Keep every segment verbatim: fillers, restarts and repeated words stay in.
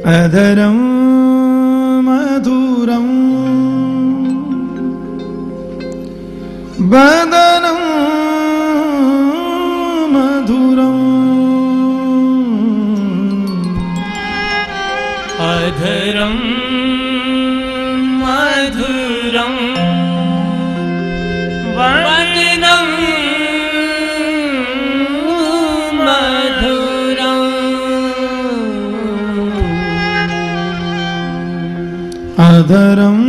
अधरं मधुरं बदनं मधुरं अधरं मधुरं बदनं मधुरं अधरं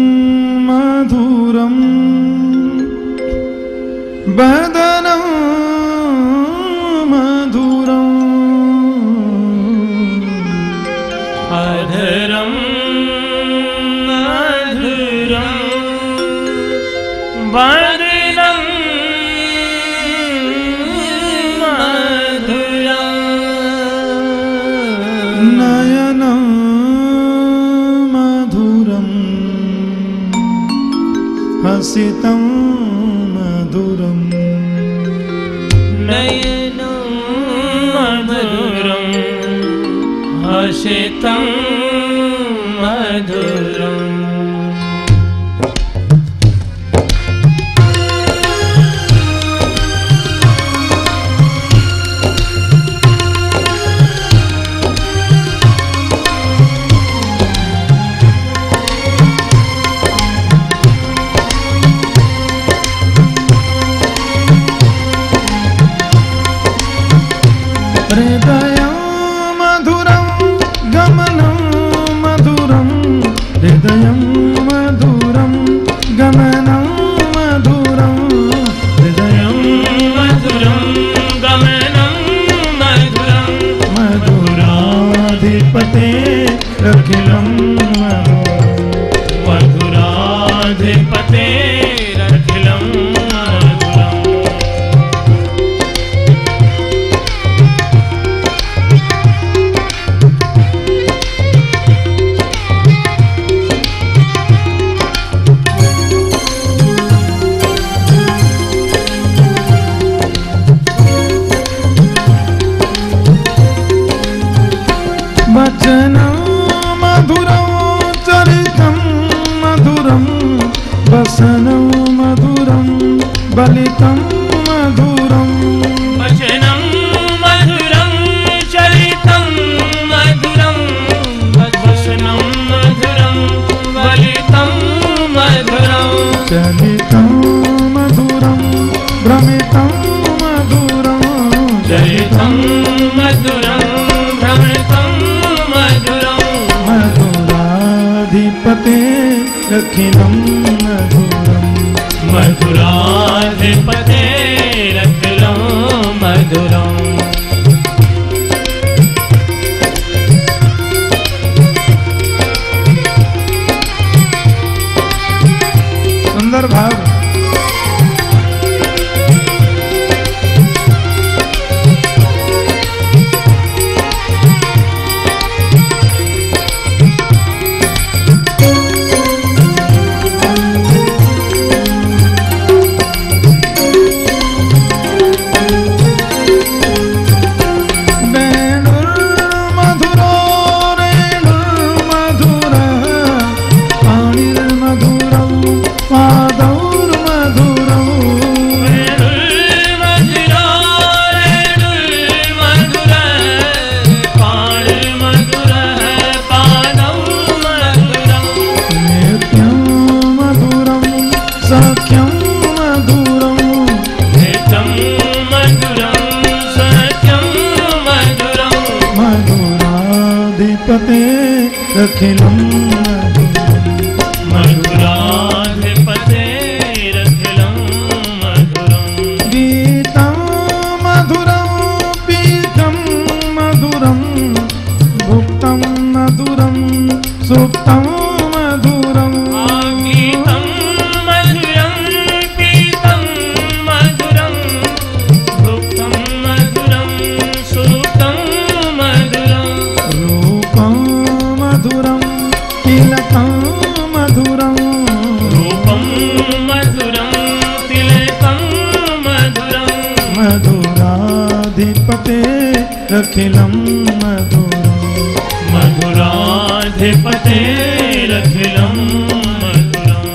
मधुरं बदनं मधुरं अधरं मधुरं बदनं मधुरं नयनं मधुरं हसितं मधुरं नयनं मधुरं हसितं मधुरम् हृदयं मधुरं गमनं मधुरं हृदयं मधुरं गमनं मधुरं हृदयं मधुरं गमनं मधुरं मधुराधिपते अखिलं मधुराधिपते अखिलं मधुरम् वचनं मधुरं चरितं मधुरं वसनं मधुरं बलितं मधुरं वचनं मधुरं चरितं मधुरं वसनं मधुरं बलितं मधुरं चलितं मधुरं भ्रमितं मधुरं चरितं मधुरं भ्रमितं मधुरं मधुराधिपते अखिलं मधुरं मधुराधिपते अखिलं मधुरम् सुंदर भाव अखिलं मधुराधिपते अखिलं मधुरं गीतं मधुरं पीतं मधुरं भुक्तं मधुरं सुप्तं मधुरं गीतं मधुरं पीतं मधुरं भुक्तं मधुरं सुप्तं मधुरं रूपं मधुरं तिलकं मधुरं रूपं मधुरं तिलकं मधुरं मधुराधिपते अखिलं मधुरं मधुराधिपतेरखिलं मधुरम्।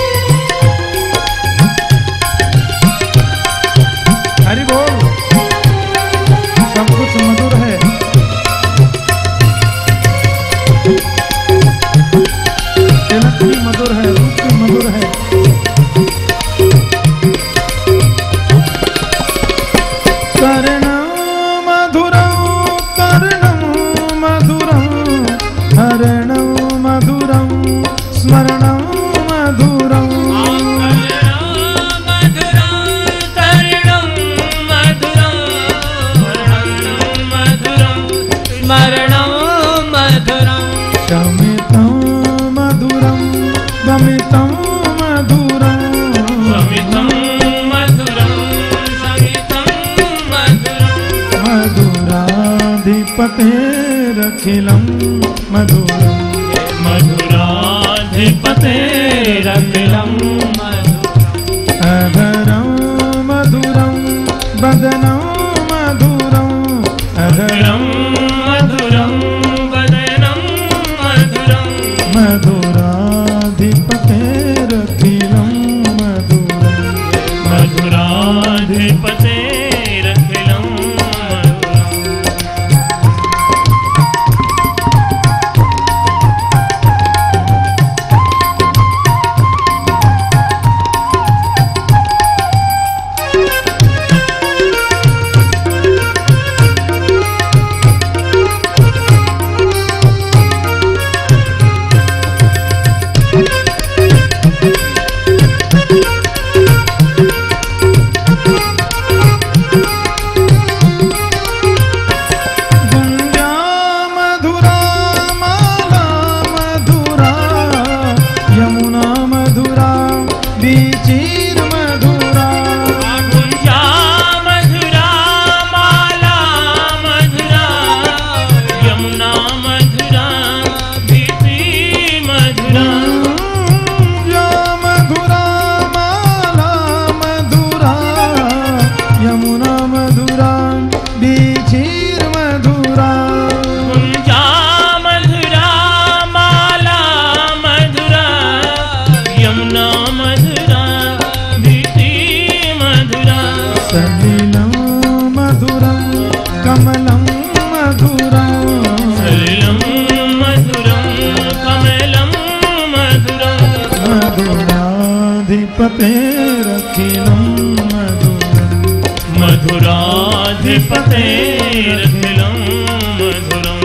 हरि बोल। सब कुछ मधुर है। तिलक भी मधुर है, रूप भी मधुर है। कर्णं मधुरं कर्णं मधुरं हरणं मधुरं स्मरणं मधुरं। शमितं मधुरं गमितं मधुरं शमितं मधुरं शमितं मधुरं मधुराधिपतेरखिलं मधुरं। मधुराधिपतेरखिलं मधुरम्। अधरं मधुरं बदनं मधुरं अधरं मधुरं वदनं मधुरं मधुराधिपतेरखिलं मधुरं। मधुराधिपतेरखिलं मधुरम्। गुञ्जा मधुरा माला मधुरा यमुना मधुरा बीचीर मधुरा। गुञ्जा मधुरा माला मधुरा यमुना मधुरा बीती मधुरा। गुञ्जा मधुरा माला मधुरा यमुना मधुरा बीचीर मधुरा। गुञ्जा मधुरा माला मधुरा यमुना मधुरा बीती मधुरा। सलिलं मधुरं कमलं मधुरं सलिलं मधुरं कमलं मधुरम्। मधुराधिपतेरखिलं मधुरं। मधुराधिपतेरखिलं मधुरम्।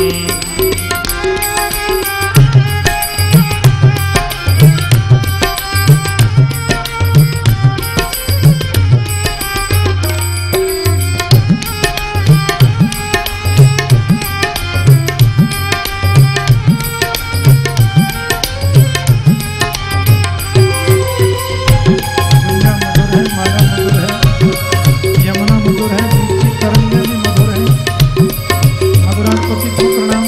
गुंजा मधुर है, माला मधुर है, यमुना मधुर है, बीची तरंगे भी मधुर है। मधुराधिपति को प्रणाम।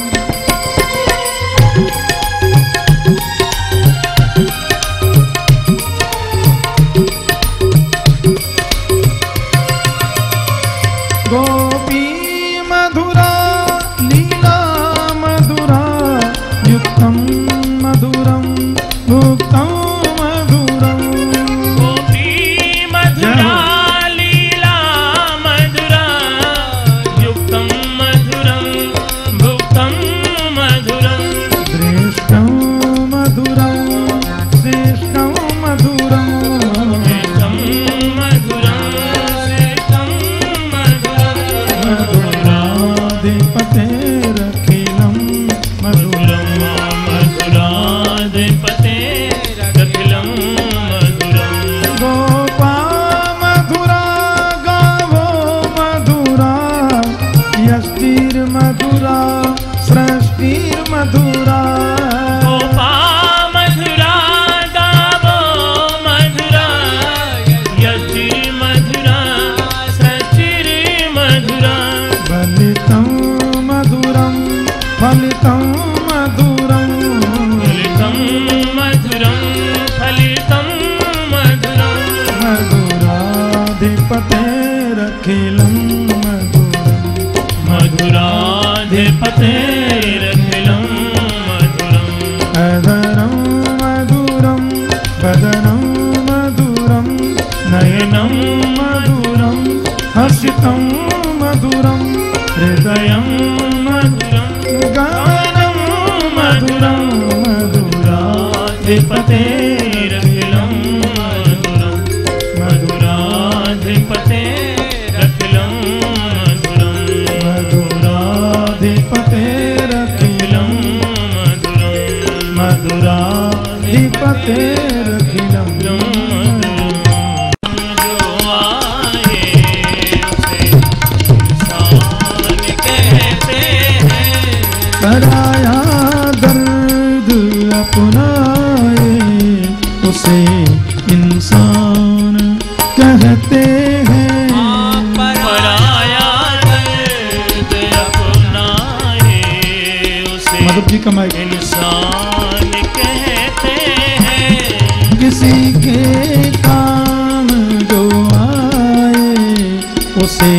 गोपी मधुरा लीला मधुरा युक्तं मधुरं भुक्तं मधुरं। गोपी मधुरा लीला मधुरा युक्तं मधुरं भुक्तं मधुरम्। दृष्टं मधुरं श्रेष्ठं मधुरं श्रेष्ठं मधुरं श्रेष्ठं मधुरम्। मधुराधिपतेरखिलं मधुरं। मधुराधिपतेरखिलं मधुरम्। गोपा मधुरा गावो मधुरा यष्टिर्मधुरा सृष्टिर्मधुरा। गोपा मधुरा गावो मधुरा यष्टिर्मधुरा सचिर्मधुरा। फलितं मधुरं फलितं मधुरं फलितं मधुरं फलितं मधुरम्। मधुराधिपतेरखिलं मधुरं। मधुराधिपतेरखिलं मधुराधिपतेरखिलं मधुरं मधुराधिपतेरखिलं मधुरं मधुराधिपतेरखिलं मधुरं मधुराधिपतेरखिलं पराया दर्द अपनाए उसे इंसान कहते हैं। पराया दर्द अपनाए उसे मधुर जी का माइक। इंसान कहते हैं। किसी के काम जो आए उसे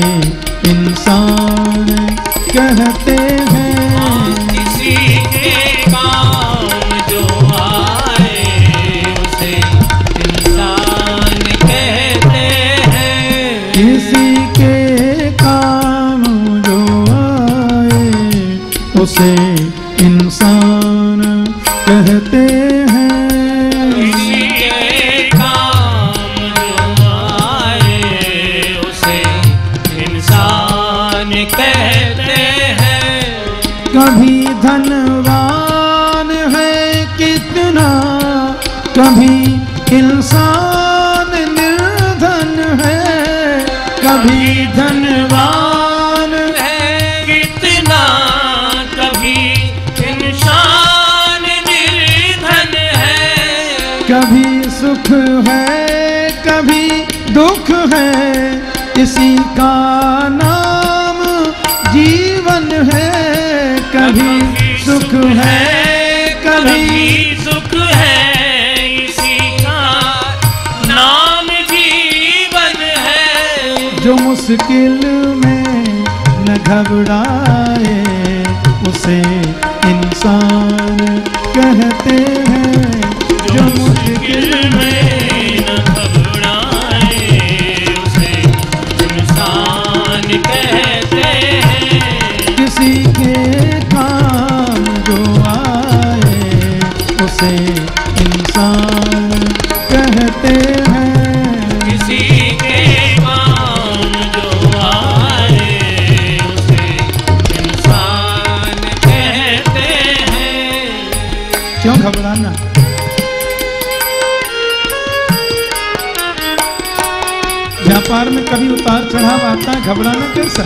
इंसान कहते हैं। किसी के काम जो आए उसे इंसान कहते हैं। किसी के काम जो आए उसे इंसान कहते हैं। किसी के काम जो आए उसे इंसान कहते हैं। कभी धनवान है कितना, कभी इंसान निर्धन है। कभी धनवान है कितना, कभी इंसान निर्धन है। कभी सुख है कभी दुख है, इसी का नाम जीवन है। कभी सुख है कभी सुख है, इसी का नाम जीवन है। जो मुश्किल में न घबराए उसे इंसान कहते हैं। जो मुश्किल में न घबराए उसे इंसान कहते हैं। किसी के काम जो आए उसे इंसान कहते हैं। किसी के काम जो आए उसे इंसान कहते हैं। क्यों घबराना? व्यापार में कभी उतार चढ़ाव आता है, घबराना कैसा?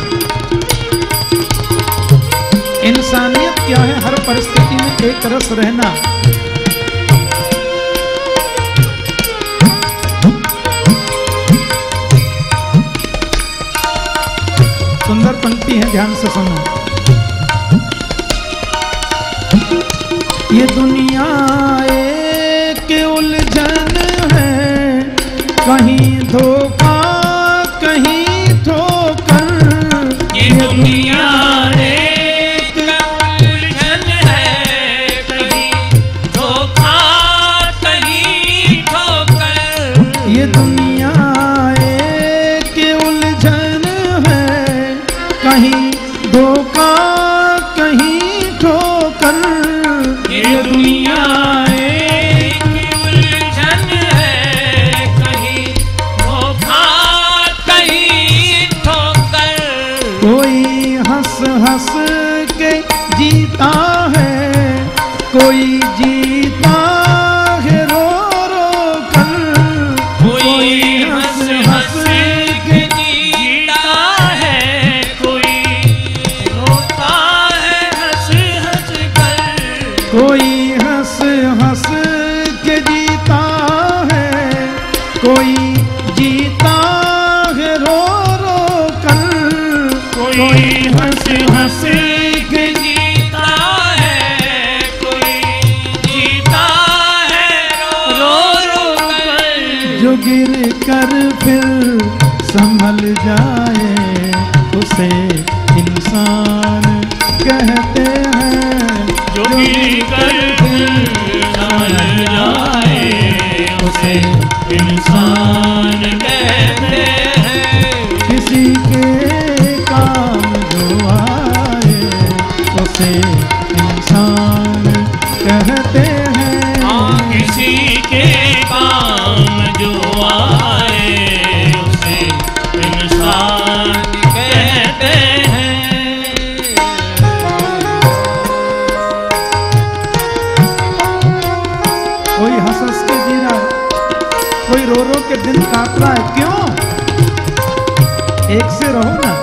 इंसानियत क्या है? हर परिस्थिति में एक रस रहना। सुंदर पंक्ति है, ध्यान से सुनो। ये दुनिया एक उलझन है, कहीं धोखा कहीं ठोकर। ये दुनिया एक उलझन है, कहीं धोखा कहीं ठोकर। ये दुनिया एक उलझन है, कहीं धोखा कहीं ठोकर। ये दुनिया एक उलझन है, कहीं धोखा कहीं ठोकर। कोई हंस हंस के जीता है, कोई जीता है रो रो कर। कोई हंस हंस के जीता है, कोई रोता है हंस हंस कर। कोई हंस हंस के जीता है, कोई जीता है रो रो कर। कोई हंस हंस के जीता है, कोई जीता है रो रो कर। जो गिर कर फिर संभल जाए उसे इंसान कहते हैं। जो गिर कर फिर संभल जाए उसे इंसान कहते हैं। किसी के काम जो आए उसे इंसान कहते हैं। हाँ, किसी यात्रा है। क्यों? एक से रहो ना।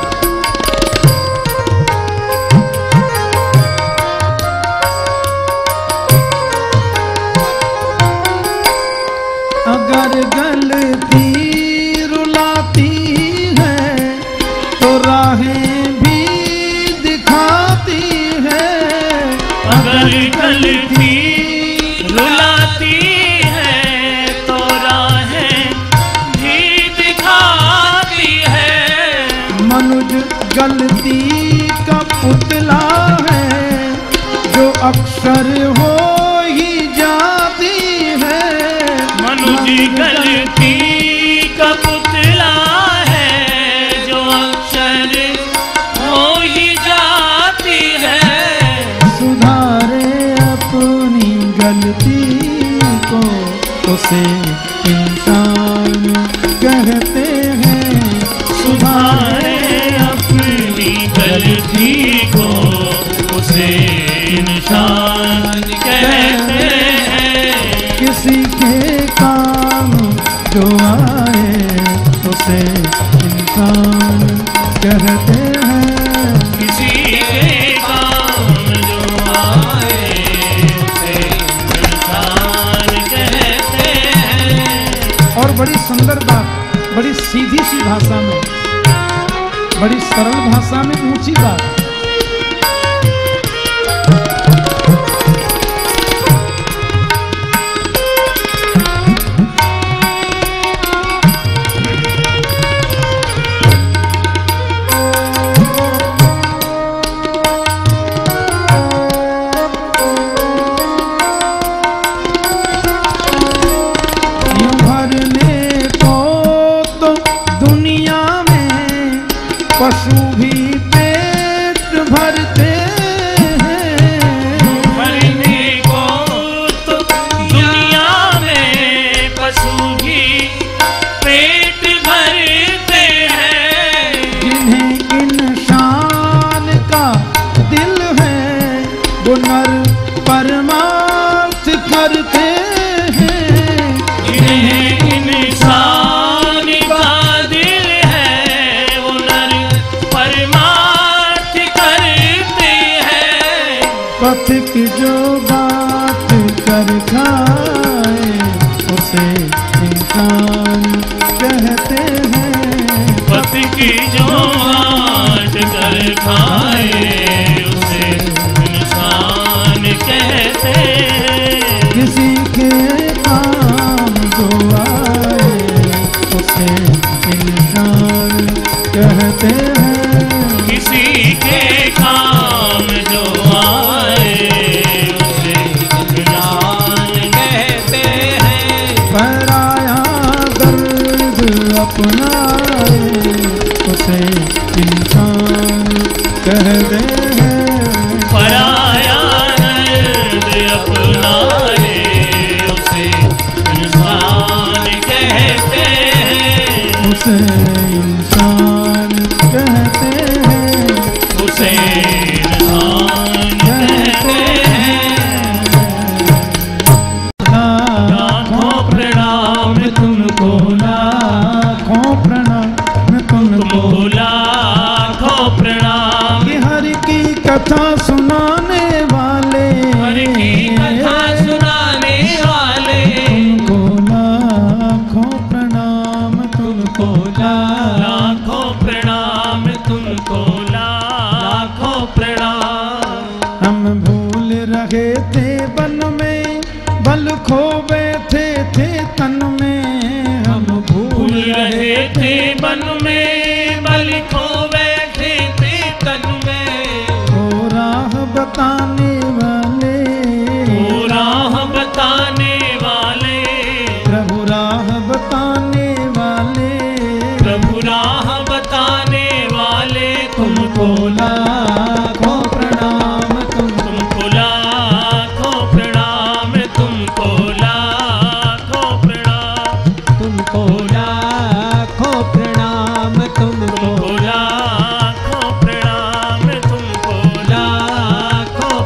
अगर गलती रुलाती है तो राहें भी दिखाती है। अगर गलती रुलाती है तो राहें भी दिखाती है। मनुज गलती का पुतला है जो अक्सर हो ही जाती है। मनुज गलती का पुतला है जो अक्सर हो ही जाती है। सुधारे अपनी गलती को उसे इंसान कहते हैं। सुधारे अपनी गलती को उसे इंसान कहते हैं। किसी के काम जो आए उसे इंसान कहते हैं। किसी के काम जो आए उसे इंसान कहते हैं। और बड़ी सुंदर बात, बड़ी सीधी सी भाषा में, बड़ी सरल भाषा में ऊंची बात। यूं भरने को तो दुनिया में पशु भी पेट भरते हैं। मरने को तो दुनिया में पशु भी पेट भरते हैं। जिन्हें इंसान का दिल है वो नर परमार्थ करते हैं। जिन्हें इंसान का दिल है वो नर परमार्थ करते हैं। पथ की जो बात कर खाए उसे इंसान कहते हैं। पथ की जो बात कर खाए उसे इंसान कहते हैं। किसी के काम जो आए उसे इंसान कहते हैं। किसी के काम जो आए उसे इंसान कहते हैं। पराया दर्द अपनाए उसे इंसान कहते हैं। पराया दर्द अपनाए उसे इंसान कहते हैं। उसे इंसान कहते हैं। उसे इंसान कहते हैं। लाखों प्रणाम तुमको, लाखों प्रणाम तुमको। तुमको लाखों प्रणाम। कि हरि की कथा सुनाने वाले, हरि की कथा सुनाने वाले, तुमको लाखों प्रणाम तुमको। लाखों प्रणाम तुमको, लाखों प्रणाम। हम भूल रहे थे बन में, बल खो बैठे थे तन में। हम भूल रहे थे बन में, बल खो बैठे थे तन में। ओ राह बताने वाले, ओ राह बताने वाले, प्रभु राह बताने वाले। प्रभु राह बताने वाले, तुमको लाखों प्रणाम तुमको। तुमको लाखों प्रणाम तुमको, लाखों प्रणाम। तुमको लाखों प्रणाम तुमको। तुमको लाखों प्रणाम तुमको, लाखों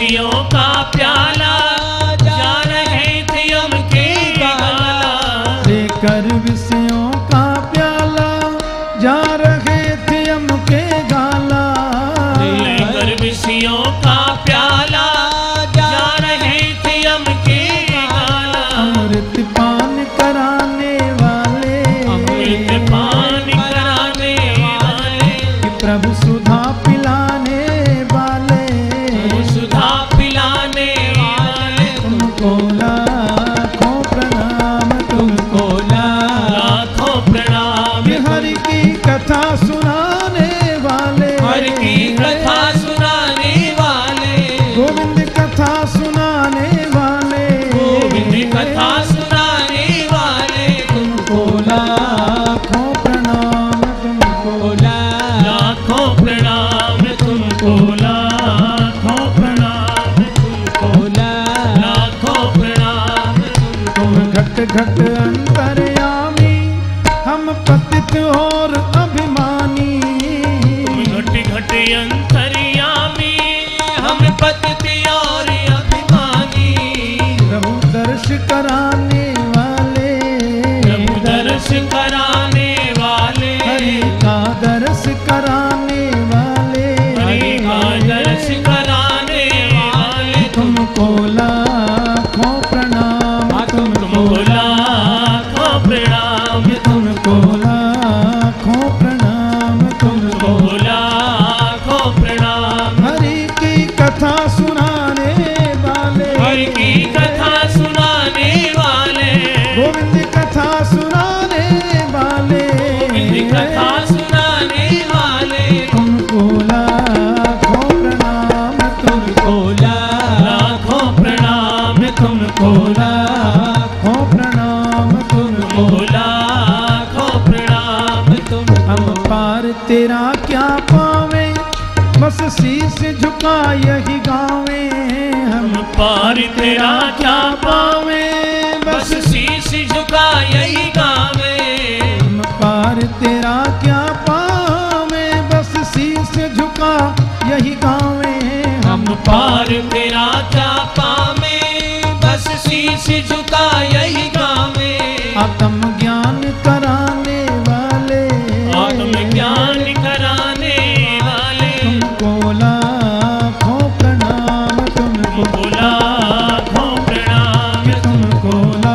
विषयों का प्याला जा रहे थे यम के गाला। लेकर विषयों का प्याला जा रहे थे यम के गाला। लेकर विषयों का प्याला जा रहे थे यम के गाला। अमृत पान कराने वाले, अमृत पान कराने वाले, कि प्रभु सुधा पिलाने वाले, सुधा पिलाने वाले, तुमको लाखों प्रणाम, तुमको लाखों प्रणाम। हरि की कथा सुनाने वाले, हरि की कथा सुनाने वाले, गोविंद कथा सुनाने वाले, गोविंद कथा सुनाने वाले, तुमको लाखों प्रणाम, तुमको लाखों प्रणाम, तुमको लाखों प्रणाम, तुमको लाखों प्रणाम, तुम घट घट अंतर्यामी, हम पतित और अभिमानी। घट घट अंतर्यामी, हम पतित और अभिमानी। प्रभु दर्श कराने वाले, प्रभु दर्श कराने वाले, हरि का दर्श कराने वाले, हरि का दर्श कराने वाले, तुमको लाखों प्रणाम, तुमको लाखों प्रणाम, तुमको लाखों प्रणाम, तुमको तुमको लाखों प्रणाम। हरि की कथा सुनाने वाले, हरि की कथा सुनाने वाले, गोविंद कथा सुनाने वाले, गोविंद कथा सुनाने वाले, तुमको लाखों प्रणाम, तुमको लाखों प्रणाम, तुमको लाखों प्रणाम, तुमको लाखों प्रणाम, तुमको। हम पार तेरा क्या पावे, बस शीश झुका यही गावे। हम पार तेरा क्या पावे, बस शीश झुका यही गावे। हम पार तेरा क्या पावे, बस शीश झुका यही गावे। हम पार तेरा क्या पावे, बस शीश झुका यही गावे। आत्म ज्ञान कराने वाले, आत्म ज्ञान कराने वाले, तुमको लाखों प्रणाम, तुमको लाखों प्रणाम, तुमको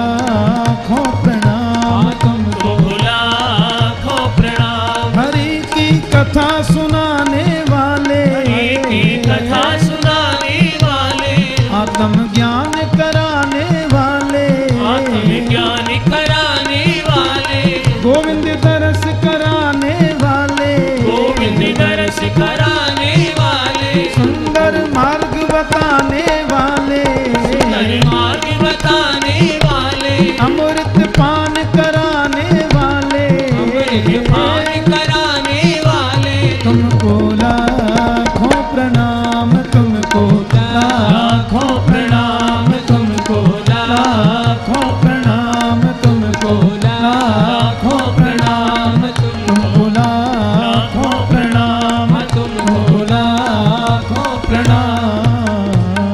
लाखों प्रणाम, तुमको लाखों प्रणाम। हरि की कथा सुनाने वाले, हरि की कथा सुनाने वाले, आत्म ज्ञान कराने वाले, आत्म ज्ञान कराने वाले, गोविंद दर्श कराने वाले, गोविंद दर्श कराने वाले, सुंदर मार्ग बताने वाले, सुंदर मार्ग बताने वाले, अमृत पान कराने वाले, अमृत पान कराने वाले, तुमको लाखों प्रणाम, तुमको लाखों प्रणाम, तुमको लाखों प्रणाम, तुमको लाखों प्रणाम, तुमको लाखों प्रणाम, तुमको लाखों प्रणाम।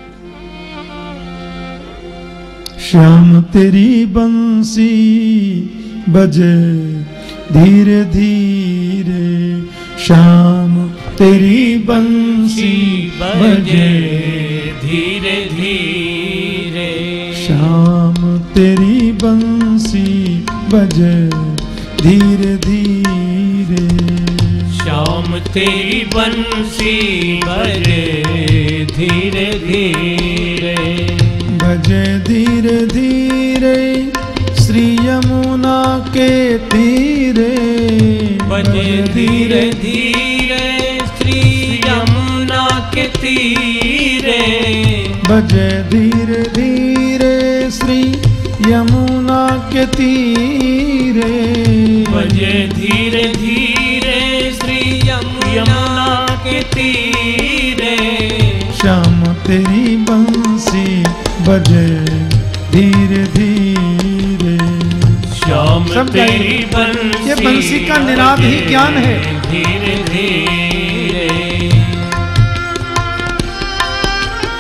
श्याम तेरी बंसी बजे धीरे धीरे, श्याम तेरी बंसी बजे धीरे धीरे, श्याम तेरी बंसी बजे धीरे धीरे, श्याम तेरी बंसी बजे धीरे धीरे, बजे धीरे धीरे श्री यमुना के तीरे, बजे धीरे धीरे श्री यमुना के तीरे, बजे धीरे धीरे श्री यमुना के तीरे, बजे धीरे धीरे श्री यमुना के तीरे, श्याम तेरी बंसी बजे धीरे धीरे। श्याम सब तेरी बंसी, ये बंसी का निनाद ही ज्ञान है। धीरे धीरे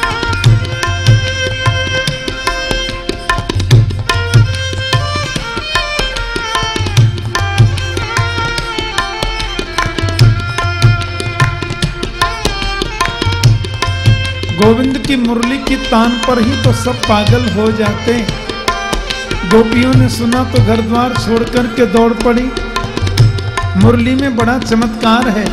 गोविंद की मुरली की तान पर ही तो सब पागल हो जाते। गोपियों ने सुना तो घर द्वार छोड़ कर के दौड़ पड़ी। मुरली में बड़ा चमत्कार है।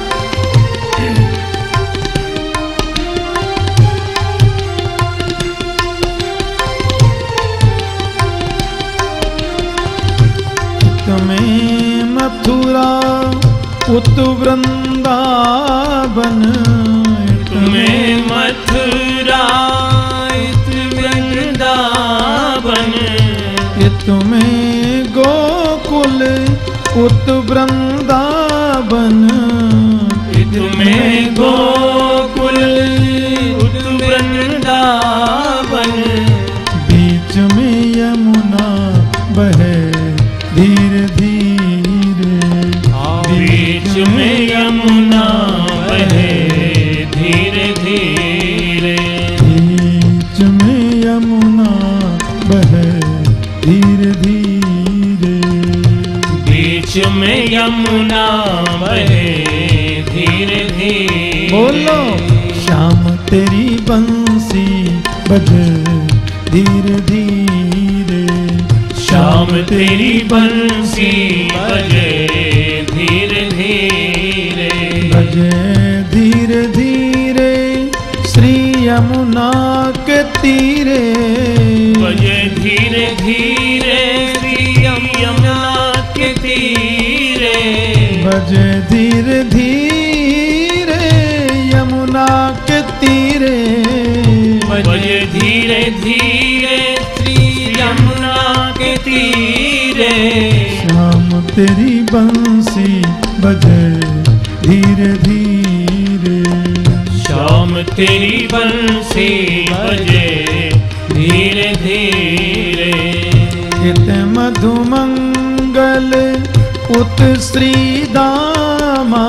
तुम्हें मथुरा उत वृंदावन, तुम्हें मथुरा उत वृंदावन, तुम्हें गोकुल उत वृंदावन, तुम्हें गोकुल उत वृंदावन, बीच में यमुना बहे धीरे धीरे, बीच में यमुना बहे धीरे धीरे, बीच में यमुना बहे धीरे धीरे, बीच में यमुना बहे धीरे धीरे। बोलो श्याम तेरी बंसी बजे धीरे धीरे, श्याम तेरी बंसी बजे धीरे धीरे, बजे धीरे धीरे श्री यमुना के तीरे, बजे धीरे धीरे श्री यमुना के तीरे, बजे धीरे धीरे यमुना के तीरे, बजे धीरे धीरे श्री यमुना के तीरे। श्याम तेरी बंसी बजे धीरे धीरे, श्याम तेरी बंसी बजे धीरे धीरे, इत मधुमंगल उत श्री दामा,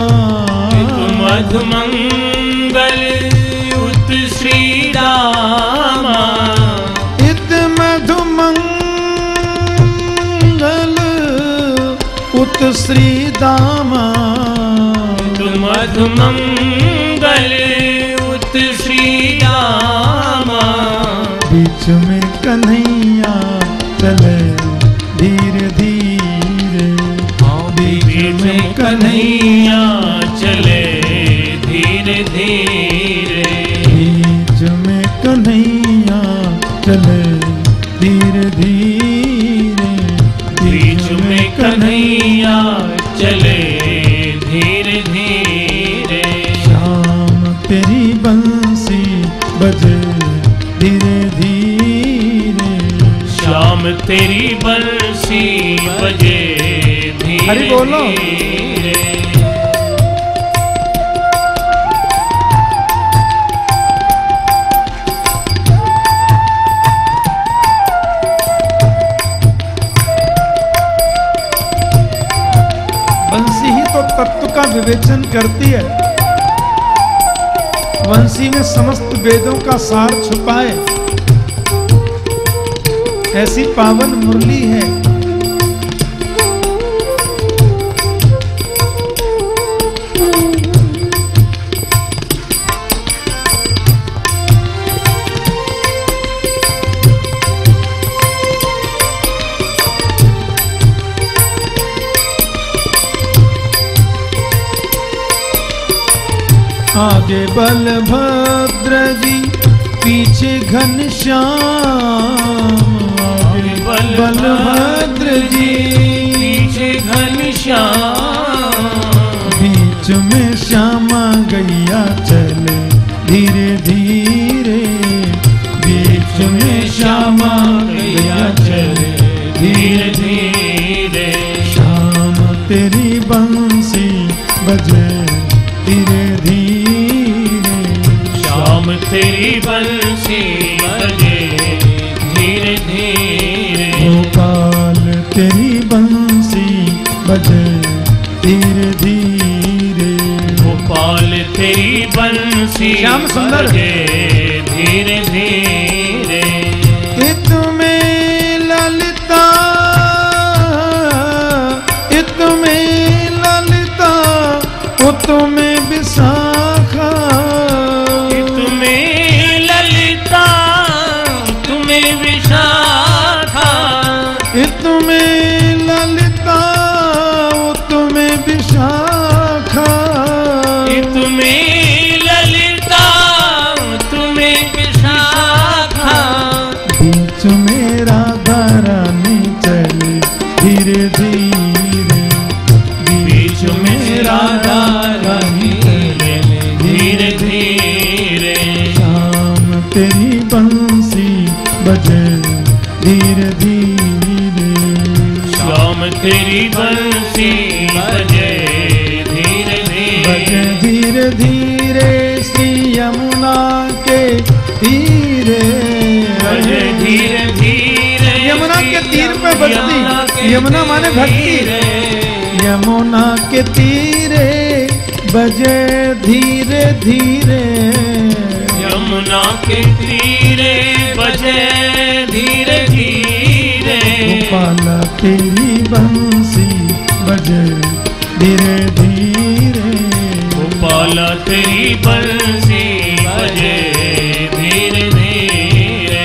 मधुमंगल उत श्री दामा, इत मधुमंगल उत श्री दामा, मधुमंगल उत श्री दामा, बीच में कन्हैया चले धीरे धीरे, बीच में कन्हैया चले धीरे धीरे, बीच में कन्हैया चले धीरे धीरे, बीच में कन्हैया चले धीरे धीरे। श्याम तेरी बंसी बजे धीरे धीरे, श्याम तेरी बंसी बजे धीरे हरि बोलो। धीरे। बंसी ही तो तत्व का विवेचन करती है। वंशी में समस्त वेदों का सार छुपाए, ऐसी पावन मुरली है। आगे बलभद्र जी पीछे घनश्याम, आगे बलभद्र जी पीछे घनश्याम, बीच में श्यामा गैया चले धीरे धीरे, बीच में श्यामा गैया चले धीरे धीरे। श्याम तेरी बंसी बजे धीरे धीरे, श्याम तेरी बंसी बजे धीरे धीरे, गोपाल तेरी बंसी बजे धीरे धीरे, गोपाल तेरी बंसी श्याम सुंदर बजे धीरे धीरे। इत में ललिता, इत में ललिता, उत में विशाखा, इत में तेरी बंसी बजे धीरे धीरे, श्याम तेरी बंसी बजे धीरे बजे धीरे, धीरे धीरे श्री यमुना के तीरे, बजे धीरे धीरे, यमुना के तीर पे बजती, यमुना माने भक्ति, यमुना के तीरे बजे धीरे धीरे, यमुना के तीरे बजे धीरे धीरे, गोपाला तेरी बंसी बजे धीरे धीरे, गोपाला तेरी बंसी बजे धीरे धीरे।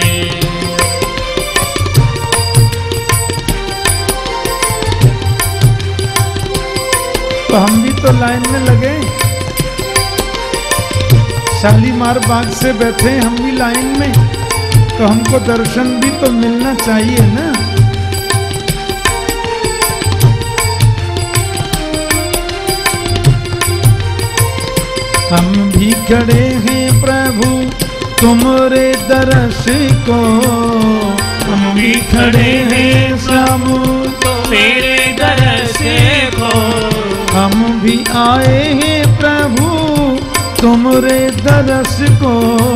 तो हम भी तो लाइन में लगे, शालीमार बाग से बैठे हम भी लाइन में, तो हमको दर्शन भी तो मिलना चाहिए ना। हम भी खड़े हैं प्रभु तुम्हारे दर्श को, हम भी खड़े हैं सब तेरे दर्श को, हम भी आए हैं प्रभु तुम्हारे दर्श को,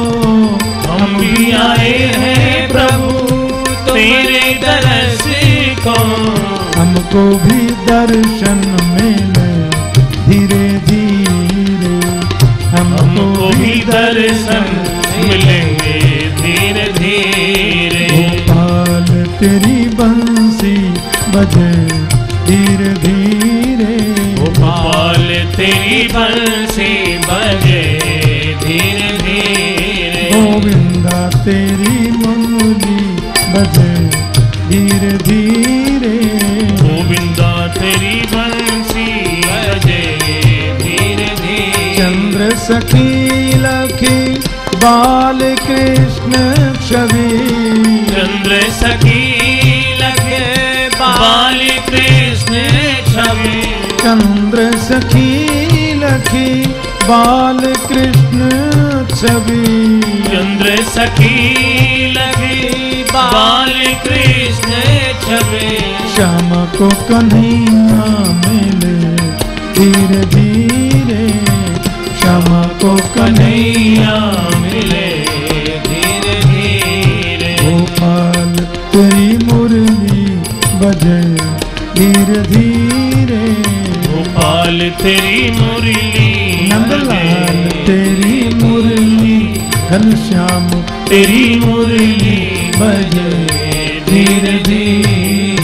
हम भी आए हैं प्रभु तेरे दर्श को, हमको भी दर्शन मिले धीरे धीरे, हमको भी दर्शन मिलेंगे धीरे धीरे, गोपाल तेरी बंसी बजे धीरे धीरे, गोपाल तेरी बंसी बजे धीरे धीरे, गोविंदा तेरी मुरली बजे धीरे धीरे, गोविंदा तेरी बंसी बजे धीरे धीरे, चंद्र सखी लखी बाल कृष्ण छवि, चंद्र सखी लगे बाल कृष्ण छवि, चंद्र सखी लखी बाल कृष्ण छवि, चंद्र सखी लगे बाल कृष्ण छवि, श्याम को कन्हैया मिले धीरे धीरे, श्याम को कन्हैया मिले धीरे धीरे, गोपाल तेरी मुरली बजे धीरे धीरे, गोपाल तेरी मुरली नंदलाल तेरी मुरली, घनश्याम तेरी मुरली बजे धीरे धीरे।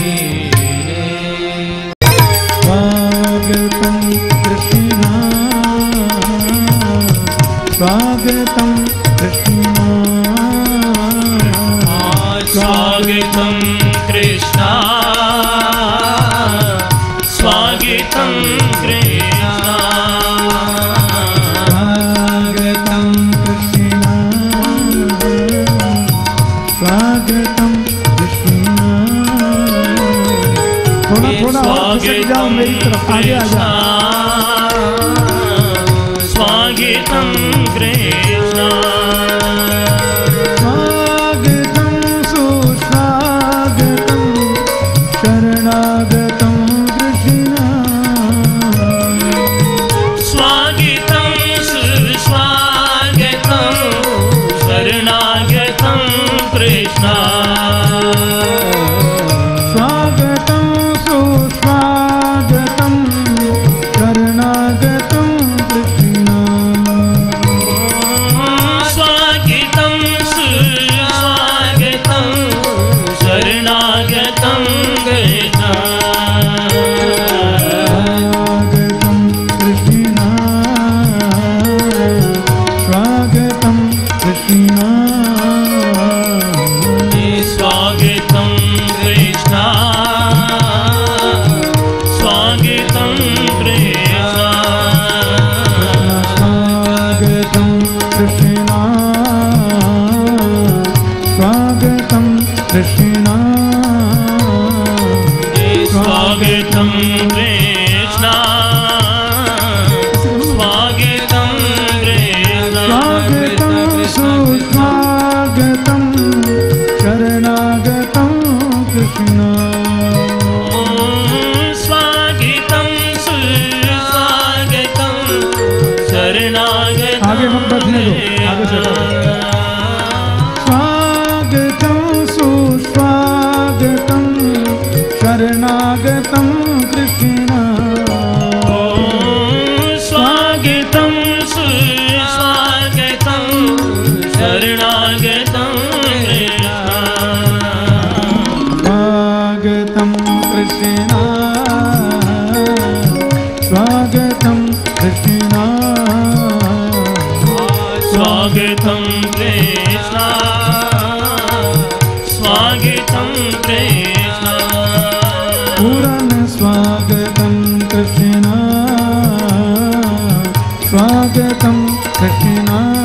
स्वागतम कृष्णा, स्वागतम कृष्णा, स्वागतम कृष्णा, स्वागतम कृष्णा, स्वागतम कृष्णा, स्वागतम कृष्णा। थोड़ा थोड़ा और खिसक जाओ मेरी तरफ, आगे आ जाओ। स्वागतम कृष्णा, स्वागतम सुस्वागतम शरणागतम कृष्णा, स्वागतम सुस्वागतम शरणागतम कृष्णा, स्वागतम सुस्वागतम शरणागतम कृष्णा, स्वागतम सुस्वागतम शरणागतम कृष्णा, स्वागतम कृष्णा, स्वागतम कृष्णा, स्वागतं शरणागतं कृष्ण स्वागतं सुस्वागतं शरणागतं आगे हम बैठने दो आगे से स्वागतं सुस्वागतं शरणागतं कृष्ण स्वागतं सुस्वागतं शरणागतं स्वागतं कृष्ण स्वागतं कृष्ण स्वागतं कृष्ण स्वागतं कृष्ण पूर्ण स्वागतं कृष्ण स्वागतं कृष्ण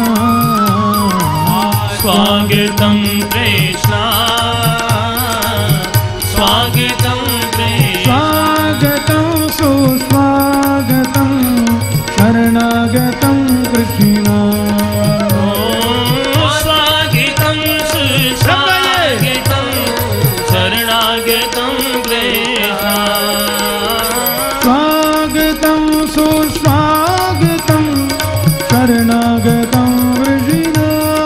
स्वागतं कृष्ण स्वागतं कृष्ण स्वागतं सुस्वागतं शरणागतं कृष्ण स्वागतं सुस्वागतं शरणागतं कृष्ण स्वागतं सुस्वागतं शरणागतं कृष्ण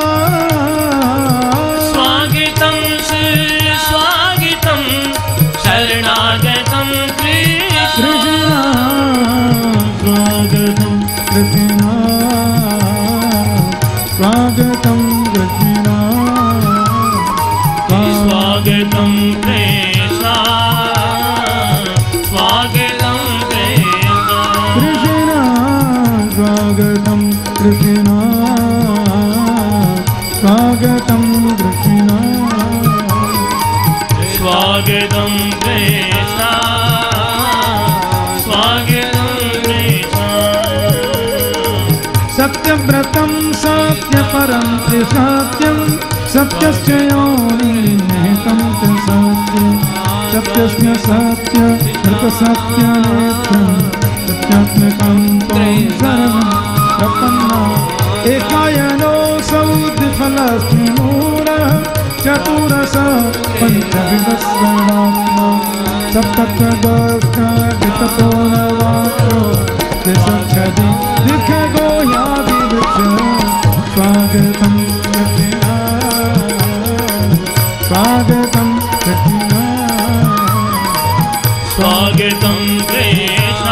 स्वागतं सुस्वागतं शरणागतं कृष्ण स्वागतं कृष्ण स्वागतं कृष्ण स्वागतं कृष्ण स्वागतं कृष्ण कृष्ण स्वागतं कृष्ण स्वागतं कृष्ण स्वागतं कृष्ण स्वागतं कृष्ण सत्यव्रतं सत्यपरं त्रिसत्यं सत्यस्य योनिनिहितं त्रिसत्यं सत्यस्य सत्य कृतसत्यनेत्रं सत्यात्मकं त्वं शरणं प्रपन्ना एकायनोऽसौ द्विफलस्त्रिमूलः चतुरस पञ्चविवस्वणात्मा सप्तदशवितपोनवाक्यो त्रिसक्षति दिखगो याविवृक्ष स्वागतं कृष्ण स्वागतं कृष्ण स्वागतं कृष्ण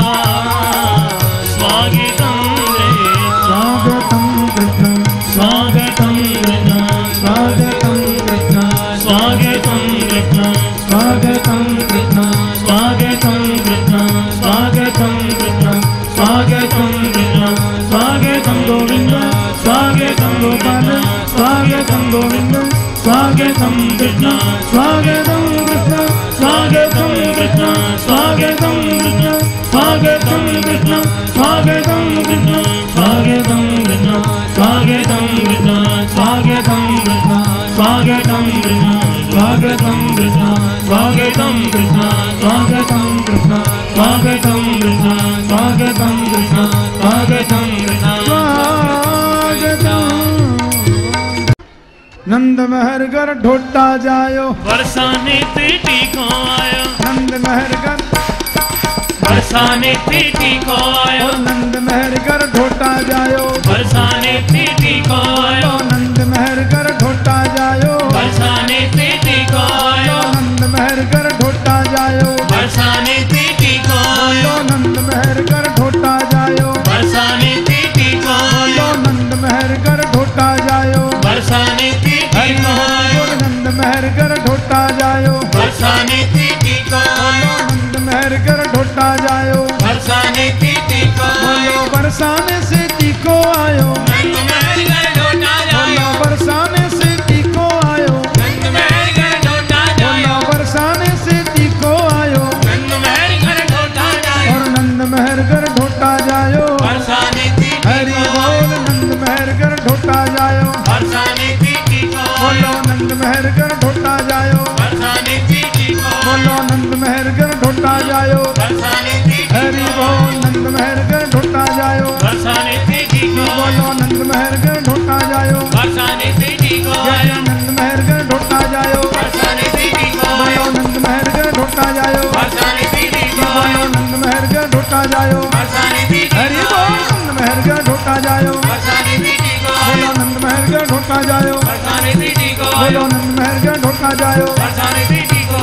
स्वागतं कृष्ण स्वागतं कृष्ण स्वागतं कृष्ण स्वागतं कृष्ण स्वागतं कृष्ण स्वागतं कृष्ण स्वागतं कृष्ण स्वागतं कृष्ण स्वागतं गोविन्द स्वागतं गोपाल स्वागतं गोविन्द स्वागतं कृष्ण स्वागतं कृष्ण स्वागतं कृष्ण स्वागतं कृष्ण स्वागतं कृष्ण स्वागतं कृष्ण स्वागतं कृष्ण स्वागतं कृष्ण स्वागतं कृष्ण स्वागतं कृष्ण स्वागतं कृष्ण स्वागतं कृष्ण स्वागतं कृष्ण स्वागतं कृष्ण स्वागतं कृष्ण स्वागतं कृष्ण स्वागतं नंद महर कर ढोटा जायो बरसाने पीटी को आयो नंद महर कर बरसाने पीटी को आयो नंद महर कर ढोटा जायो बरसाने पीटी को आयो नंद महर कर ढोटा जायो बरसाने पीटी को आयो नंद महर कर ढोटा जायो बरसाने पीटी को आयो नंद महर कर ढोटा जायो बरसाने पीटी को आयो नंद महर कर ढोटा जायो बरसाने पीटी को आयो नंद महर कर ढोटा जायो बरसाने पीटी को आयो नंद महर कर ढोटा जायो बरसाने पीटी को आयो बरसाने से टीको आयो नंद महल कर ढोटा जायो बरसाने से टीको आयो नंद महल कर ढोटा जायो बरसाने से टीको आयो नंद महल कर ढोटा जायो और नंद महर कर ढोटा जायो बरसाने पीटी हरि को बोल नंद महर कर ढोटा जायो बरसाने पीटी को बोलो नंद महर कर ढोटा जायो बरसाने पीटी को बोलो नंद महर कर ढोटा जायो बरसाने पीटी हरि बोल नंद महर के ढोटा जायो बरसाने पीठी को बोलो नंद महर के ढोटा जायो बरसाने पीठी को जय नंद महर के ढोटा जायो बरसाने पीठी को बोलो नंद महर के ढोटा जायो बरसाने पीठी को बोलो नंद महर के ढोटा जायो बरसाने पीठी हरि बोल नंद महर के ढोटा जायो बरसाने पीठी को बोलो नंद महर के ढोटा जायो बरसाने पीठी को बोलो नंद महर के ढोटा जायो बरसाने पीठी को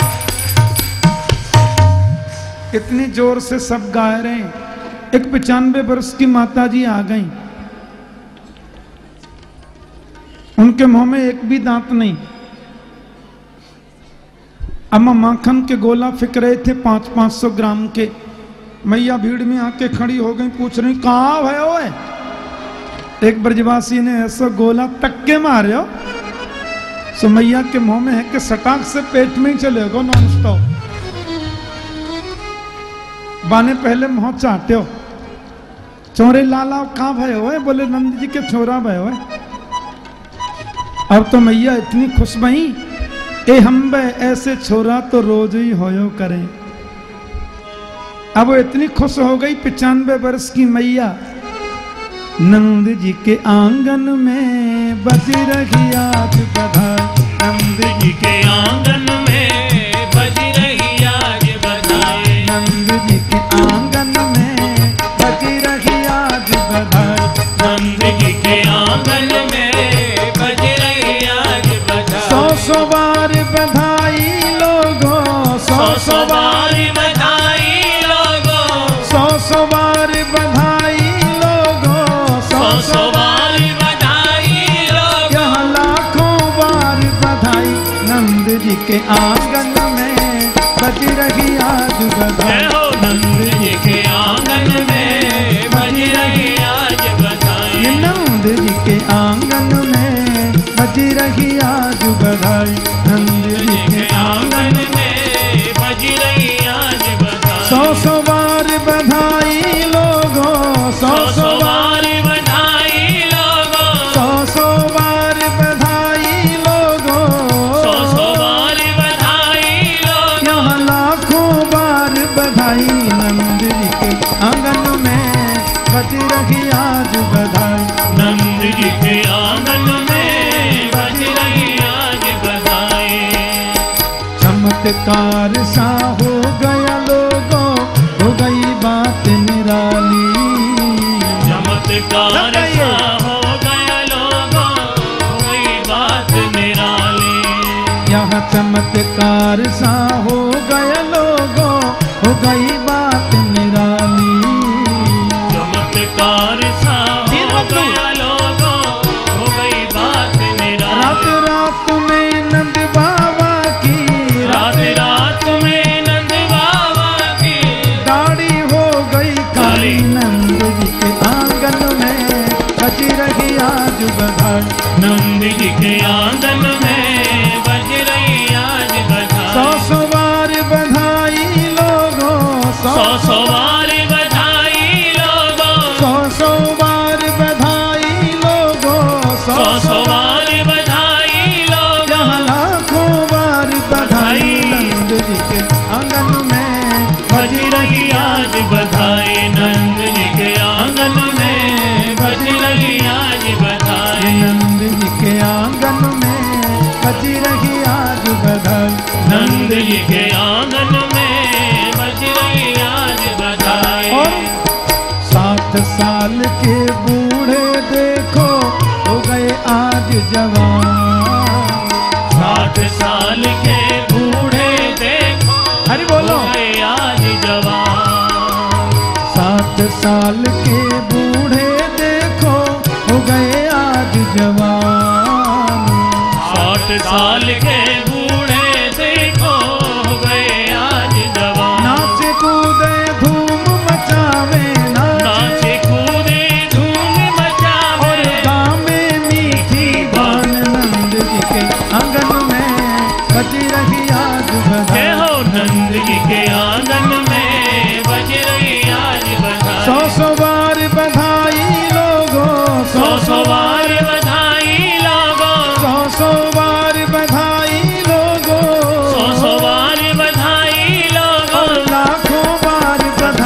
इतनी जोर से सब गा रहे हैं। एक पचानवे वर्ष की माता जी आ गई, उनके मुंह में एक भी दांत नहीं। अम्मा माखन के गोला फिक रहे थे पांच पांच सौ ग्राम के। मैया भीड़ में आके खड़ी हो गई, पूछ रही कहाँ है वो है? एक ब्रजवासी ने ऐसा गोला तक के मारे हो। सो मैया के मुंह में है कि सटाक से पेट में ही चलेगा नॉन स्टॉप। बाने पहले मुंह चाटे हो, चोरे लाला कहाँ भय हो? बोले नंद जी के छोरा भय हो। अब तो मैया इतनी खुश भई, ए हम बे ऐसे छोरा तो रोज ही होयो करें। अब वो इतनी खुश हो गई पचानवे वर्ष की मैया। नंद जी के आंगन में बज रही आज बधाई, नंद जी के आंगन में बज रही आज बधाई, नंद जी के आंगन में बज रही आज बधाई, नंद जी के आंगन में बज रही आज बधाई। सौ सौ बार बधाई लोगों, सौ सौ बार बधाई लोगों, सौ सौ बार बधाई लोगों, सौ सौ बार बधाई लोगों, यहाँ लाखों बार बधाई। नंद जी के आंगन में बज रही आज बधाई, नंद जी के आंगन में बज रही आज बधाई, ये नंद जी के आंगन में बज रही आज बधाई, नंद जी के आंगन में बज रही आज बधाई। सौ सौ बार बधाई लोगों, सौ सौ बार बधाई लोगों, सौ सौ बार बधाई लोगों, सौ सौ बार बधाई लोगों, यहाँ लाखों बार बधाई। नंद जी के आंगन में बज रही आज बधाई, नंद जी के आंगन में बज रही आज बधाई। चमत्कार सा हो गया लोगों, हो गई बात निराली। चमत्कार सा हो गया लोगों, हो गई बात निराली। यहाँ चमत्कार सा हो गया लोगों, हो गई बात निराली। चमत्कार सा हो गया लोगों, हो गई बात निराली। रात रात में नंद बाबा की, रात रात में नंद बाबा की दाढ़ी हो गई काली। नंद जी के आंगन में बज रही आज बधाई, नंद जी के आंगन में बज रही आज बधाई। सौ सौ बार बधाई लोगों, सौ सौ बार बधाई लोगों, सौ सौ बार बधाई लोगों, सौ सौ बार बधाई लोगों, यहाँ लाखों बार बधाई। नंद जी के आंगन में बज रही आज बधाई, नंद जी के आंगन में बज रही आज बधाई, नंद जी के आंगन में बज रही आज बधाई, नंद जी के आंगन में बज रही आज बधाई। और सात साल के बूढ़े देखो हो गए आज जवान, साठ साल के बूढ़े देखो हरि बोलो, हो गए आज जवान। सात साल के बूढ़े देखो हो गए आज जवान। साठ साल के बूढ़े देखो हो गए आज जवान। नाच कूदे धूम मचावे, नाचे कूदे धूम मचावे, और गावे मीठी बान। नंद जी के आंगन में बज रही आज बधाई, जय हो नंद जी के आंगन में बज रही आज बधाई। सौ सौ बार बधाई लोगों, सौ सौ बार बधाई लोगों, सौ सौ बार बधाई लोगों, सौ सौ बार बधाई लोगों, और लाखों बार बधाई।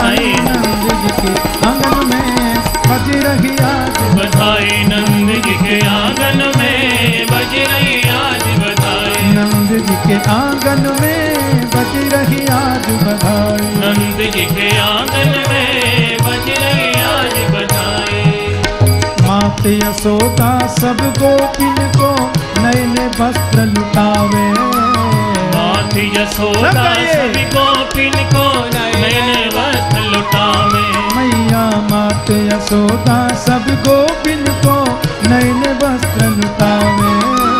के आंगन में बज रही आज बधाई। नंद जी के आंगन में बज रही आज बधाई। नंद जी के आंगन में बज रही आज बधाई। मात यशोदा सब गोपिन को नए नए वस्त्र लुटावे। मात यशोदा सब गोपिन को नए नए वस्त्र लुटावे। मैया मात यशोदा सब गोपिन को नए नए वस्त्र लुटावे।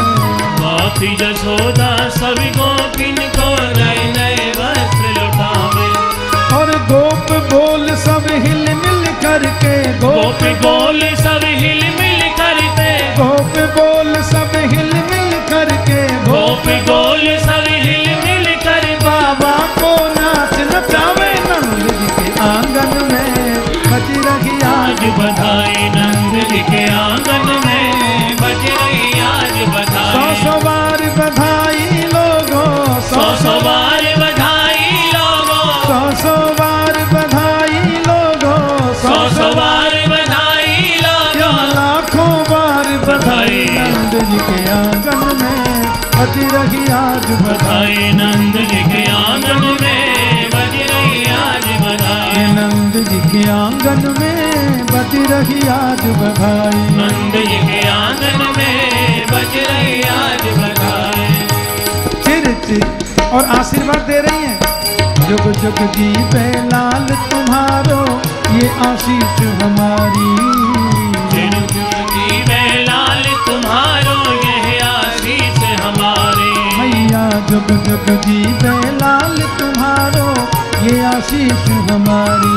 मात यशोदा सब गोपिन को नए नए वस्त्र लुटावे। और गोप बोल सब हिल मिल करके गोप बोल सब हिल मिल करके गोप बोल सब हिल मिल करके गोप बोल सब हिल मिल कर बाबा को नाच नचावे। नंद जी के आंगन में बज रही आज बधाई। नंद जी के आंगन में बज रही आज सौ बधाई। सौ बार बधाई लोगों सौ सौ बार बधाई लोगों। सौ सौ बार बधाई लोगों सौ सौ बार बधाई लोगों। लाखों बार बधाई। नंद जी के आंगन में बज रही आज बधाई। नंद जी के आंगन में बज रही आज बधाई। नंद जी के आंगन में बज रही आज बधाई। नंद जी के आंगन में बज रही आज बधाई। चिर चिर और आशीर्वाद दे रही हैं। जुग जुग जीवे लाल तुम्हारो ये आशीष हमारी। जुग जुग जीवे लाल तुम्हारो यह आशीष हमारे। मैया जुग जुग जीवे लाल तुम्हारो ये आशीष हमारी।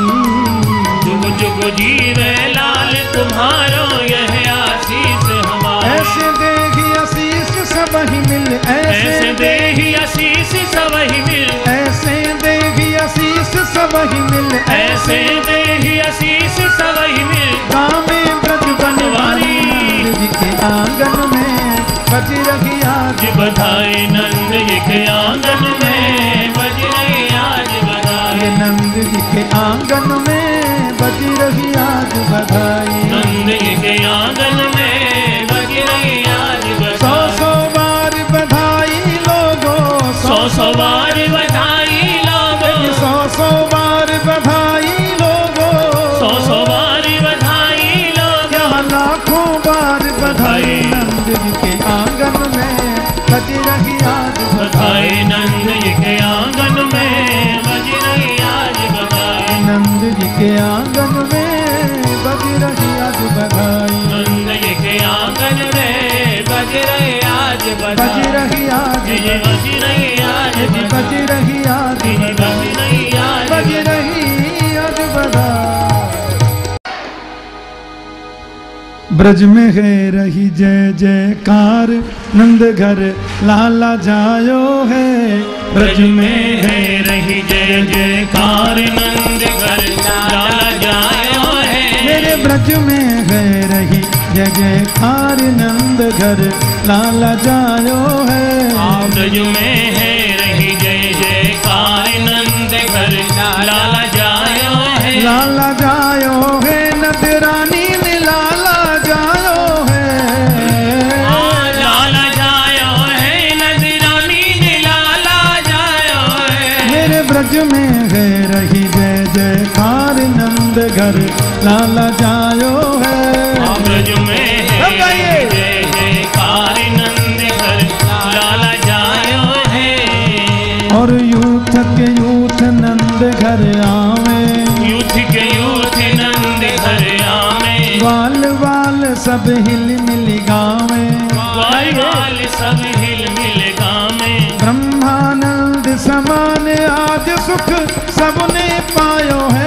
जुग जुग जीवे लाल तुम्हारो यह आशीष हमारे। ऐसे देही आशीष सब ही मिल। ऐसे देही आशीष सब ही मिल। ऐसे देही आशीष सब ही मिल। ऐसे देही आशीष सब ही मिल। गावे ब्रज बनवारी। नंद जी के आंगन में बज रही आज बधाई। नंद जी के आंगन में बज रही आज बधाई। नंद जी के आंगन में बज रही आज बधाई। नंद जी के आंगन में बज रही आज सौ बधाई। सौ बार बधाई लोगों। सौ सौ बार बधाई लोगों। सौ सौ बार बधाई लोगों। सौ सौ बार बधाई लोगों। लाखों बार बधाई। नंद जी के आंगन में बज रही आज बधाई। नंद जी के आंगन में बज रही आज बधाई। नंद जी के आंगन में बज रही आज बधाई। नंद जी के आंगन में बज रही आज बज बधाई। रही आज जी बज रही आज बज बधाई। रही आज जी बज रही आज बज रही आज बधाई। ब्रज में है रही जय जयकार नंद घर लाला जायो है। ब्रज में है रही जय जयकार नंद घर लाला जायो है। मेरे ब्रज में है रही जय जयकार नंद घर लाला जायो है। ब्रज में है रही जय जयकार नंद घर लाला जायो है। लाला जायो है नंद रानी ने लाला जायो है। लाला जायो है नंद रानी ने लाला जायो है। मेरे ब्रज में है रही जय जयकार नंद घर लाला जायो है। ब्रज में है जय जयकार नंद घर लाला जायो है। और यूथ के यूथ नंद घर आवे। यूथ के यूथ नंद घर आवे। वाल वाल सब हिल मिल गावे। वाल वाल सब हिल मिल गावे। ब्रह्मानंद समान आज सुख सबने पायो है।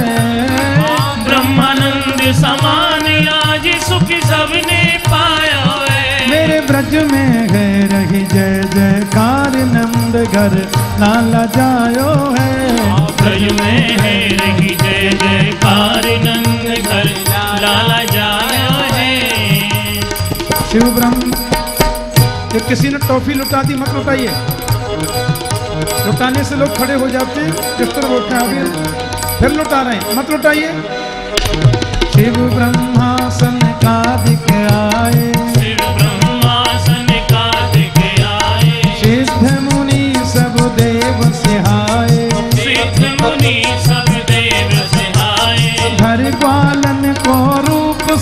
ब्रह्मानंद समान आज सुख सबने पाया है। मेरे ब्रज में है रही जय जयकार नंद घर लाला जायो है। ब्रज में है रही जय जयकार नंद घर लाला जायो है। शिव ब्रह्म कि किसी ने टॉफी लुटा दी मत लुटाइए। लुटाने से लोग खड़े हो जाते हैं, किस तरह बोलते हैं अभी फिर लुटा रहे हैं, मत लुटाइए। शिव ब्रह्मासन का दिख आए।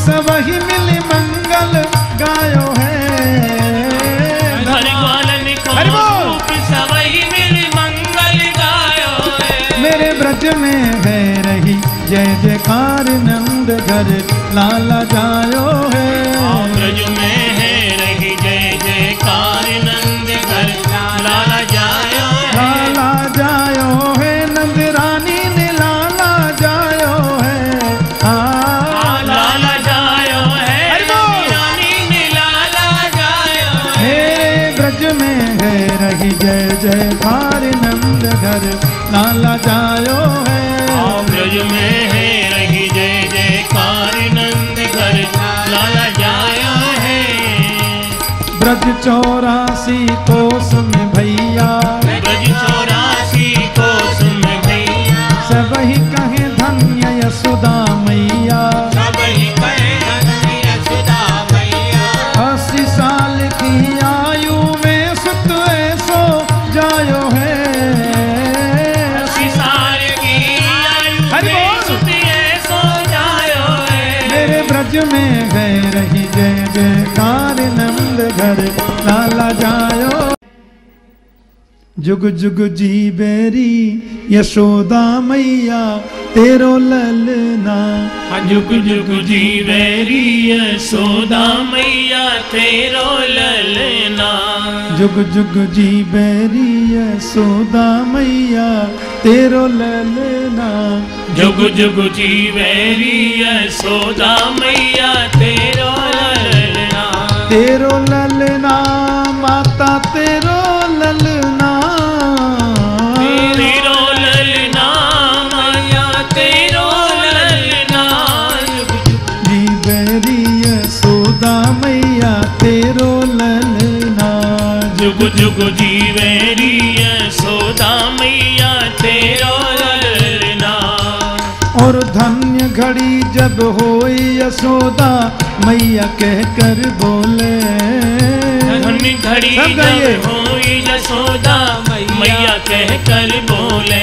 सब ही मिली मंगल गायो है। हरि ग्वालन को हरि बोल। रूप सब ही मिली मंगल गायो है। मेरे ब्रज में है रही जय जयकार नंद घर लाला जायो है। ब्रज में है रही जय जयकार नंद घर लाला जायो है। लाला जायो है नंद रानी ने लाला जायो है। हाँ लाला जायो है हरि बोल। रानी ने लाला जायो है। मेरे ब्रज में है रही जय जयकार नंद घर लाला जायो है। ब्रज में है रही जय जयकार नंद घर लाला जायो है। ब्रज चौरासी कोस में भैया ब्रज चौरासी कोस में भैया सब ही कहे धन्य यशोदा मैया। सब ही कहे धन्य यशोदा मैया। अस्सी साल की आयु में सुत ऐसो जायो है। अस्सी साल की आयु हरि में बोल। सुत ऐसो जायो है। मेरे ब्रज में है रही जय जयकार नंद घर लाला जायो। जुग जुग जी बेरी यशोदा मैया तेरो ललना। जुग जुग जीवेरी यशोदा मैया तेरो ललना। जुग जुग जी बेरी यशोदा मैया तेरो ललना। जुग जुग जीवेरी यशोदा मैया तेरो ललना। तेरो ललना माता तेरो ललना। तेरो ललना मैया तेरो ललना। जी बेरी यशोदा मैया तेरो ललना। जुग जुग जीवेरी यशोदा मैया तेरो ललना। और धन्य घड़ी जब होई यशोदा मैया कह कर बोले। धन्य घड़ी सब गाइए। जब होई यशोदा मैया कह कर बोले।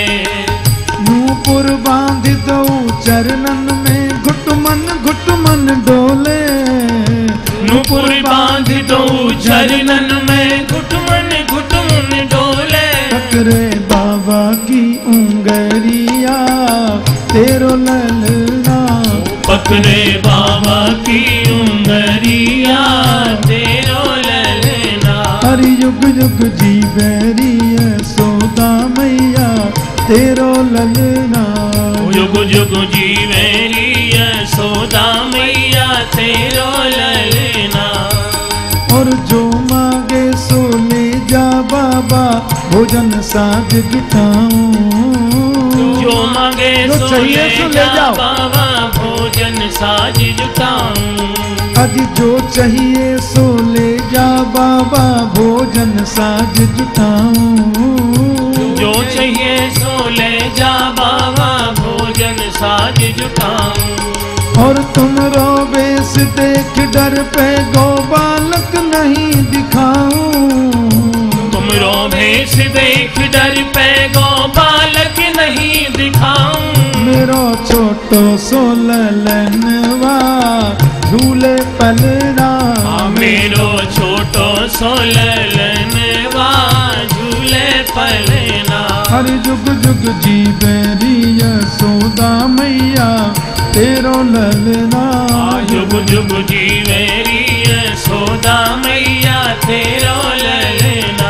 नूपुर बांध दो चरणन में घुटमन घुटमन डोले। नूपुर बांध दो चरणन में घुटमन घुटमन डोले। ठकरे बाबा की उंगरिया तेरो ललना। पकड़े बाबा की उंगरिया तेरो ललना। हरि युग युग जी बेरी यशोदा मैया तेरो ललना। जुग जुग जीवेरी यशोदा मैया तेरो ललना। और जो मांगे सो ले जा बाबा भोजन साज जुटाऊं। जो मांगे जो सो चाहिए ले सो ले जा जाओ। बाबा भोजन साज जुटाऊं। आज जो चाहिए सो ले जा बाबा भोजन साज जुटाऊं। जो चाहिए सो ले जा बाबा भोजन साज जुटाऊं। और तुम रो बेस देख डर पे गो बालक नहीं दिखाऊं। तुम रो भेष देख डर पे गो बालक नहीं दिखाऊं। मेरो छोटो सो ललनवा झूले पलना। मेरो छोटो सो ललनवा झूले पलना। हरि जुग जुग जी बेरी यशोदा मैया तेरो ललना। जुग जुग जीवेरी यशोदा मैया तेरो ललना।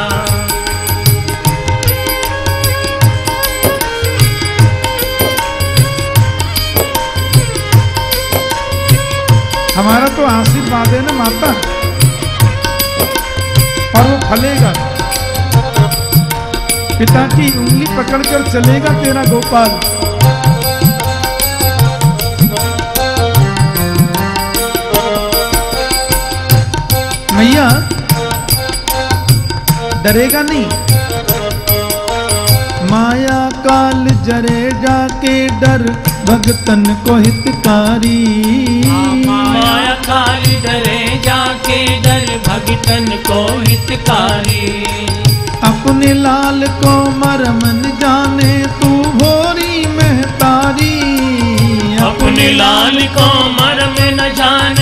हमारा तो आशीर्वाद है ना माता, और वो फलेगा। पिता की उंगली पकड़कर चलेगा तेरा गोपाल। मैया डरेगा नहीं। माया काल जरे जाके डर भगतन को हितकारी। माया काल डरे जाके डर भगतन को हितकारी। अपने लाल को मरम न जाने तू भोरी महतारी। अपने लाल को मरम न जाने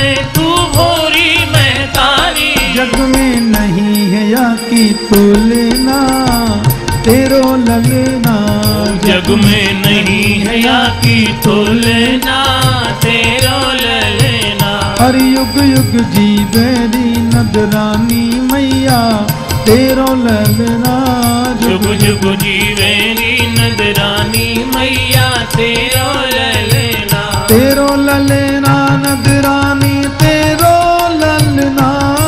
जग में नहीं है या की तुलना तेरो ललना, जग में नहीं है या की तुलना तेरो ललना। हर युग युग जीवेरी नदरानी मैया तेरो ललना, जुग जुग जीवेरी नदरानी मैया तेरो ललना। तेरो ललना नदरानी तेरो ललना,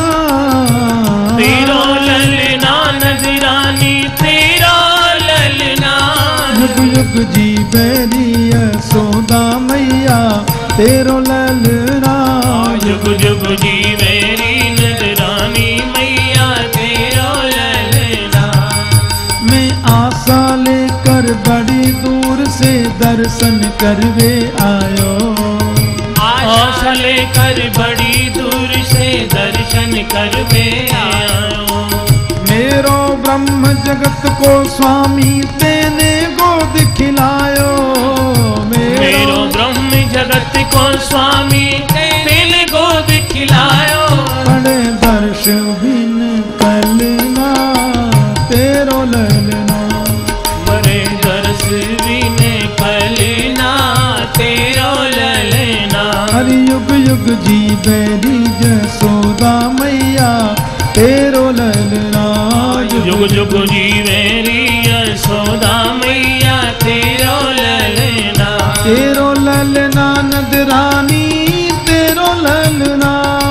तेरो ललना नदरानी तेरो ललना। युग युग जीवेरी यशोदा मैया तेरो ललना, जुग जुग जीवेरी नदरानी मैया तेरो ललना। मैं आशा लेकर बड़ी दूर से दर्शन करवे आयो, आशा लेकर बड़ी दूर से दर्शन करवे आयो। मेरो ब्रह्म जगत को स्वामी तेने गोद खिलायो, मेरो ब्रह्म जगत को स्वामी तेने गोद खिलायो। बड़े दर्श बिन कलना तेरो ललना, बड़े दर्श बिन कलना तेरो ललना। हर युग युग जीवेरी यशोदा मैया तेरो ललना, जुग जुग जीवेरी यशोदा मैया तेरो ललना। तेरो ललना नदरानी तेरो ललना,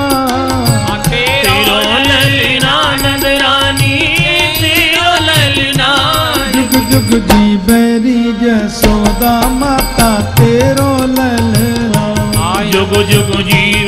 तेरो ललना नदरानी तेरो ललना। जुग जुग जीवेरी यशोदा माता तेरो ललना, जुग जुग जी